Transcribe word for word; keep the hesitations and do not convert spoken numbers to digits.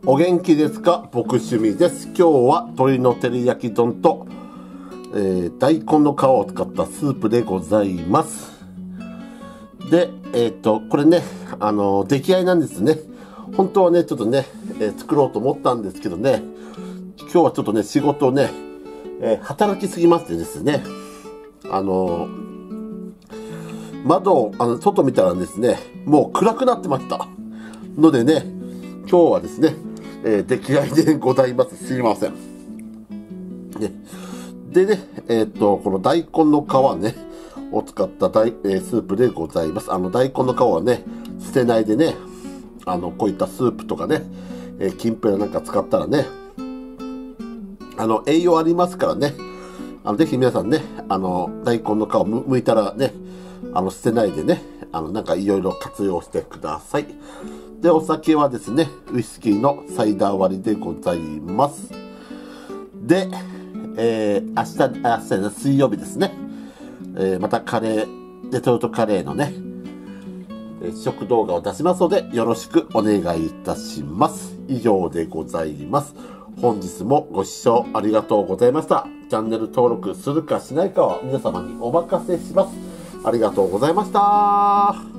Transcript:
お元気ですか？僕趣味です。今日は鶏の照り焼き丼と、えー、大根の皮を使ったスープでございます。で、えっと、これね、あのー、出来合いなんですね。本当はね、ちょっとね、えー、作ろうと思ったんですけどね、今日はちょっとね、仕事をね、えー、働きすぎましてですね、あのー、窓を、あの、外見たらですね、もう暗くなってました。のでね、今日はですね、えー、出来合いでございます。すいません。ね、でね、えっと、この大根の皮ね、を使った大、えー、スープでございます。あの、大根の皮はね、捨てないでね、あの、こういったスープとかね、えー、きんぴらなんか使ったらね、あの、栄養ありますからね、あの、ぜひ皆さんね、あの、大根の皮む、剥いたらね、あの、捨てないでね、あの、なんかいろいろ活用してください。で、お酒はですね、ウイスキーのサイダー割りでございます。で、えー、明日、明日の水曜日ですね、えー、またカレー、レトルトカレーのね、えー、試食動画を出しますので、よろしくお願いいたします。以上でございます。本日もご視聴ありがとうございました。チャンネル登録するかしないかは皆様にお任せします。ありがとうございました。